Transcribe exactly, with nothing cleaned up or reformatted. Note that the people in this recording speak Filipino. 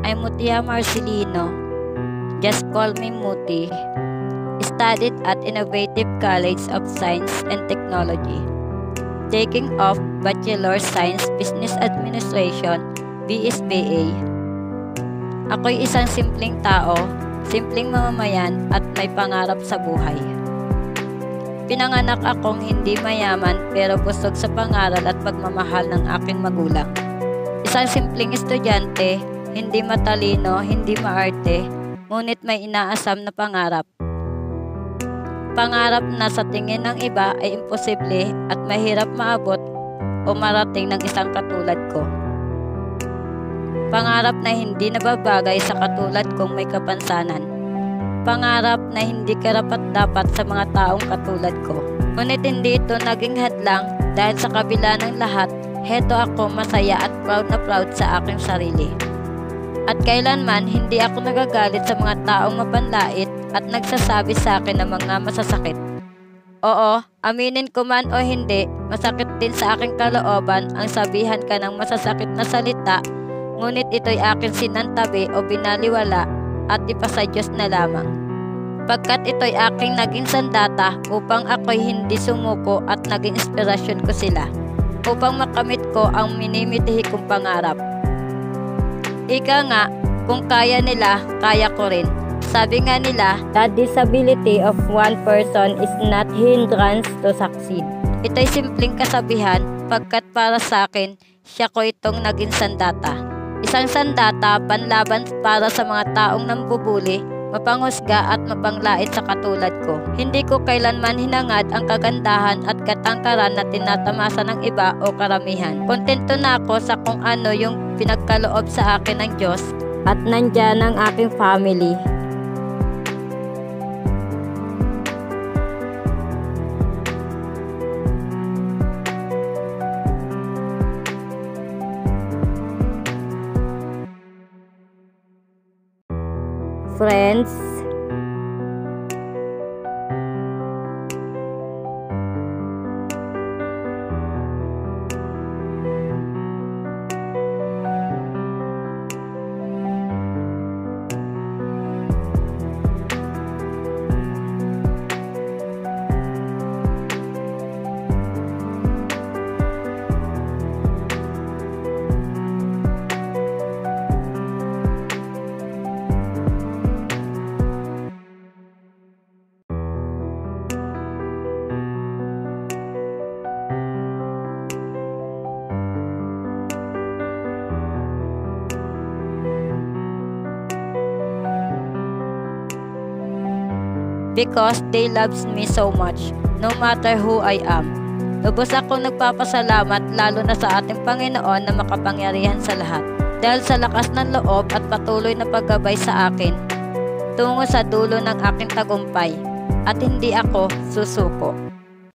I'm Mutia Marcelino. Just call me Muti. Studied at Innovative College of Science and Technology. Taking off Bachelor Science Business Administration, B S B A. Ako'y isang simpleng tao, simpleng mamamayan at may pangarap sa buhay. Pinanganak akong hindi mayaman pero busog sa pangaral at pagmamahal ng aking magulang. Isang simpleng estudyante, hindi matalino, hindi maarte, ngunit may inaasam na pangarap. Pangarap na sa tingin ng iba ay imposible at mahirap maabot o marating ng isang katulad ko. Pangarap na hindi nababagay sa katulad kong may kapansanan. Pangarap na hindi karapat-dapat sa mga taong katulad ko. Ngunit hindi ito naging hadlang dahil sa kabila ng lahat, heto ako masaya at proud na proud sa aking sarili. At kailanman hindi ako nagagalit sa mga taong mapanlait at nagsasabi sa akin ng mga masasakit. Oo, aminin ko man o hindi, masakit din sa aking kalooban ang sabihan ka ng masasakit na salita, ngunit ito'y akin sinantabi o binaliwala at ipasa Diyos na lamang. Pagkat ito'y aking naging sandata upang ako'y hindi sumuko at naging inspirasyon ko sila, upang makamit ko ang minimitihi kong pangarap. Ika nga, kung kaya nila, kaya ko rin. Sabi nga nila, the disability of one person is not hindrance to succeed. Ito'y simpleng kasabihan, pagkat para sa akin, siya ko itong naging sandata. Isang sandata, panlaban para sa mga taong nambubuli, mapanghusga at mapanglait sa katulad ko. Hindi ko kailanman hinangad ang kagandahan at katangkaran na tinatamasa ng iba o karamihan. Kontento na ako sa kung ano yung pinagkaloob sa akin ng Diyos at nandyan ang aking family. Friends, because they loves me so much, no matter who I am. Lubos ako nagpapasalamat lalo na sa ating Panginoon na makapangyarihan sa lahat. Dahil sa lakas ng loob at patuloy na paggabay sa akin, tungo sa dulo ng aking tagumpay, at hindi ako susuko.